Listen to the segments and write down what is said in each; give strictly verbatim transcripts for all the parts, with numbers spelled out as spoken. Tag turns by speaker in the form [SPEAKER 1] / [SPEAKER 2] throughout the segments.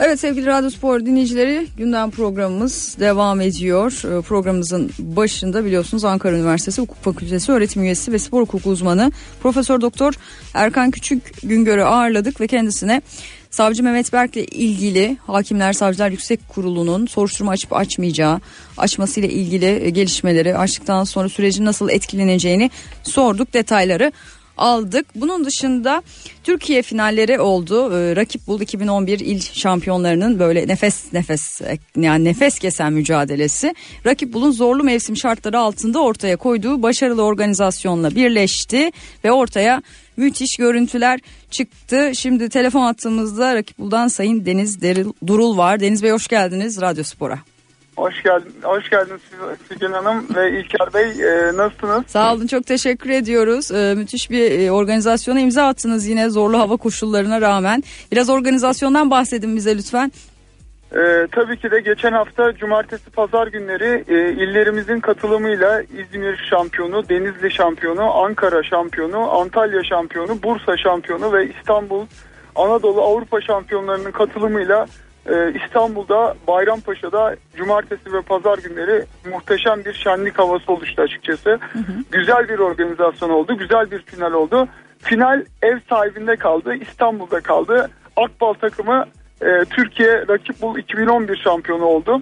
[SPEAKER 1] Evet sevgili Radyo Spor dinleyicileri, gündem programımız devam ediyor. Programımızın başında biliyorsunuz Ankara Üniversitesi Hukuk Fakültesi öğretim üyesi ve spor hukuku uzmanı Profesör Doktor Erkan Küçük Güngör'ü ağırladık ve kendisine Savcı Mehmet Berk'le ilgili Hakimler Savcılar Yüksek Kurulu'nun soruşturma açıp açmayacağı, açmasıyla ilgili gelişmeleri, açtıktan sonra sürecin nasıl etkileneceğini sorduk, detayları aldık. Bunun dışında Türkiye finalleri oldu. Ee, Rakip Bul iki bin on bir il şampiyonlarının böyle nefes nefes yani nefes kesen mücadelesi Rakip Bul'un zorlu mevsim şartları altında ortaya koyduğu başarılı organizasyonla birleşti ve ortaya müthiş görüntüler çıktı. Şimdi telefon attığımızda Rakip Bul'dan Sayın Deniz Deril, Durul var. Deniz Bey hoş geldiniz Radyo Spor'a.
[SPEAKER 2] Hoş geldin, hoş geldiniz Figen Hanım ve İlker Bey, e, nasılsınız?
[SPEAKER 1] Sağ olun, çok teşekkür ediyoruz. E, müthiş bir e, organizasyona imza attınız yine zorlu hava koşullarına rağmen. Biraz organizasyondan bahsedin bize lütfen.
[SPEAKER 2] E, tabii ki de geçen hafta cumartesi pazar günleri e, illerimizin katılımıyla İzmir şampiyonu, Denizli şampiyonu, Ankara şampiyonu, Antalya şampiyonu, Bursa şampiyonu ve İstanbul Anadolu Avrupa şampiyonlarının katılımıyla İstanbul'da Bayrampaşa'da cumartesi ve pazar günleri muhteşem bir şenlik havası oluştu açıkçası. Hı hı. Güzel bir organizasyon oldu. Güzel bir final oldu. Final ev sahibinde kaldı. İstanbul'da kaldı. Akbal takımı e, Türkiye Rakip Bul iki bin on bir şampiyonu oldu.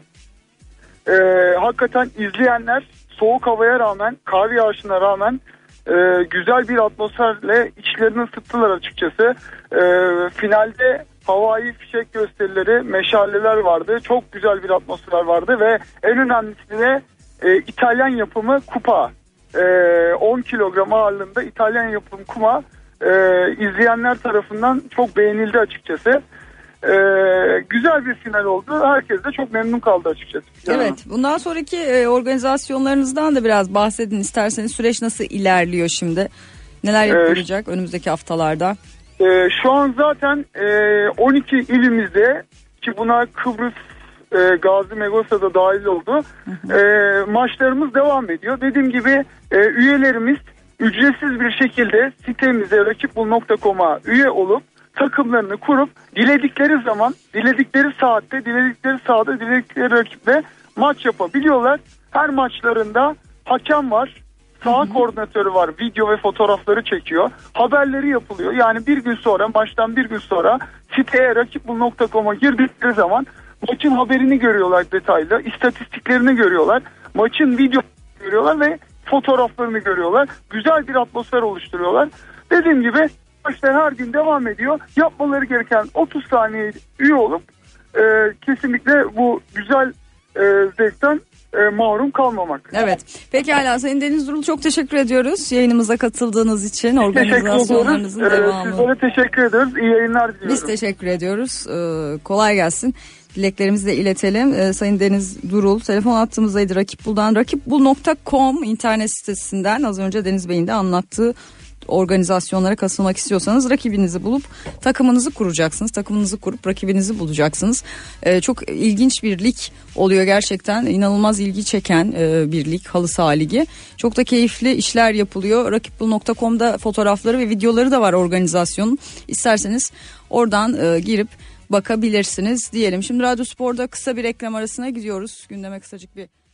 [SPEAKER 2] E, hakikaten izleyenler soğuk havaya rağmen, kar yağışına rağmen e, güzel bir atmosferle içlerini ısıttılar açıkçası. E, finalde havai fişek gösterileri, meşaleler vardı. Çok güzel bir atmosfer vardı ve en önemlisi de e, İtalyan yapımı kupa. E, on kilogram ağırlığında İtalyan yapımı kuma e, izleyenler tarafından çok beğenildi açıkçası. E, güzel bir final oldu. Herkes de çok memnun kaldı açıkçası.
[SPEAKER 1] Evet, bundan sonraki e, organizasyonlarınızdan da biraz bahsedin isterseniz. Süreç nasıl ilerliyor şimdi? Neler yapılacak e, önümüzdeki haftalarda?
[SPEAKER 2] Ee, şu an zaten e, on iki ilimizde, ki buna Kıbrıs, e, Gazi Megosa da dahil oldu. Hı hı. E, maçlarımız devam ediyor. Dediğim gibi e, üyelerimiz ücretsiz bir şekilde sitemize rakipbul nokta com'a üye olup takımlarını kurup diledikleri zaman, diledikleri saatte, diledikleri sahada, diledikleri rakiple maç yapabiliyorlar. Her maçlarında hakem var. Saha koordinatörü var, video ve fotoğrafları çekiyor, haberleri yapılıyor. Yani bir gün sonra, maçtan bir gün sonra siteye rakipbul nokta com'a girdikleri zaman maçın haberini görüyorlar detaylı, istatistiklerini görüyorlar, maçın videosunu görüyorlar ve fotoğraflarını görüyorlar. Güzel bir atmosfer oluşturuyorlar. Dediğim gibi maçlar her gün devam ediyor. Yapmaları gereken otuz saniye üye olup e, kesinlikle bu güzel e, zevkten E, mahrum kalmamak.
[SPEAKER 1] Evet. Pekala Sayın Deniz Durul, çok teşekkür ediyoruz yayınımıza katıldığınız için, organizasyonlarınızın devamı.
[SPEAKER 2] Sizlere teşekkür ediyoruz. İyi yayınlar diliyorum.
[SPEAKER 1] Biz teşekkür ediyoruz. Ee, kolay gelsin. Dileklerimizi de iletelim. Ee, Sayın Deniz Durul telefon attığımızdaydı Rakip Bul'dan. rakipbul nokta com internet sitesinden az önce Deniz Bey'in de anlattığı organizasyonlara katılmak istiyorsanız rakibinizi bulup takımınızı kuracaksınız. Takımınızı kurup rakibinizi bulacaksınız. Ee, çok ilginç bir lig oluyor gerçekten. İnanılmaz ilgi çeken e, bir lig, halı saha ligi. Çok da keyifli işler yapılıyor. rakipbul nokta com'da fotoğrafları ve videoları da var organizasyonun. İsterseniz oradan e, girip bakabilirsiniz diyelim. Şimdi Radyo Spor'da kısa bir reklam arasına gidiyoruz. Gündeme kısacık bir